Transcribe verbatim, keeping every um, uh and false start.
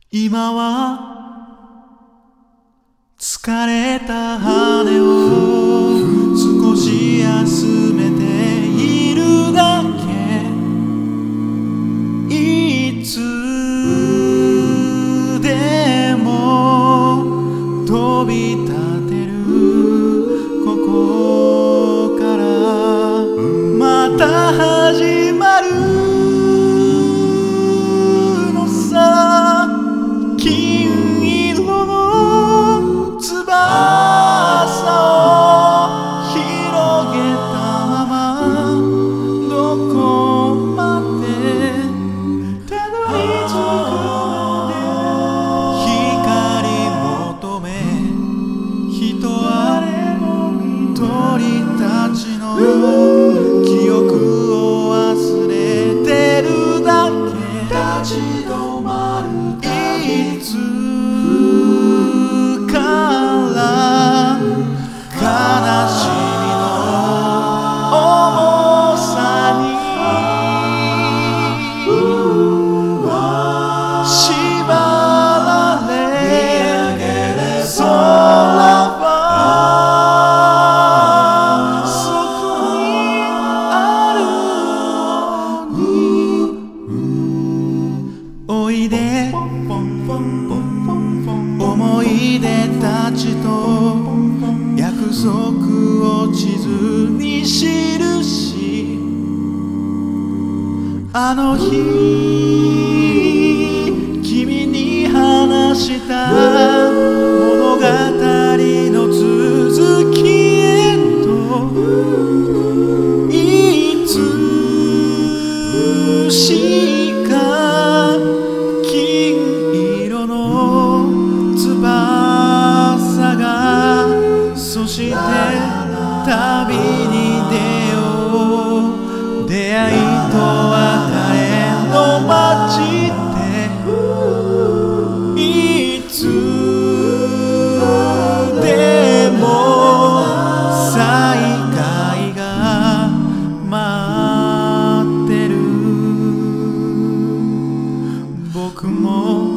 今は疲れた羽を少し休めているだけ。いつでも飛び立てるここからまた始まるのさ。金色の翼を広げたままどこまでたどり着くので。光求め人は鳥たちの記憶を忘れてるだけ。立ち止まるいつから悲しみの重さに縛られ空はそこにあるのに。おいで思い出たちと約束を地図に記し、あの日君に話した物語の続きへと。いつしか金色の翼が、そして旅に出よう。出会いと別れの街でいつでも再会が待ってる。僕も